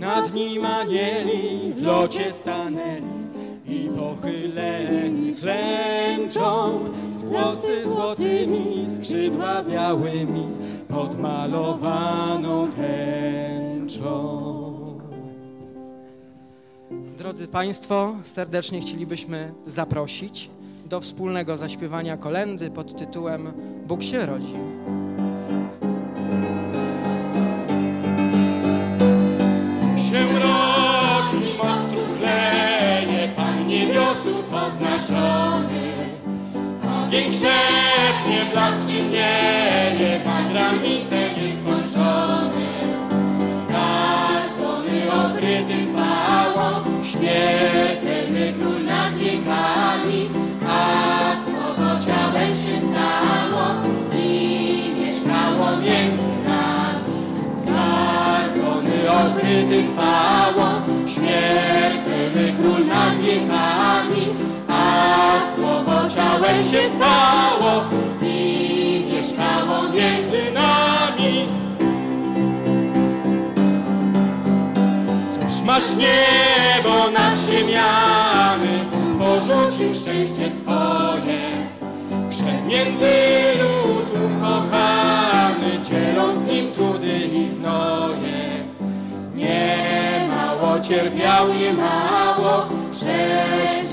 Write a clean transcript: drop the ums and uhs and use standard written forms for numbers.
Nad nim anieli w locie stanęli i pochyleni klęczą, z włosy złotymi, skrzydła białymi, podmalowaną tęczą. Drodzy Państwo, serdecznie chcielibyśmy zaprosić do wspólnego zaśpiewania kolędy pod tytułem Bóg się rodzi. Odnaszony, ogień krzepnie, blask ciemnieje, Pan granice nieskończony. Zgadzony, okryty chwałą, śmiertelny król nad wiekami, a słowo ciałem się stało i mieszkało między nami. Zgadzony, okryty chwałą, śmiertelny król nad wiekami, a słowo ciałem się stało i mieszkało między nami. Cóż masz niebo nad ziemiami, Bóg porzucił szczęście swoje. Wszedł między lud ukochany, dzieląc z nim trudy i znoje. Nie mało cierpiał, nie mało, żeś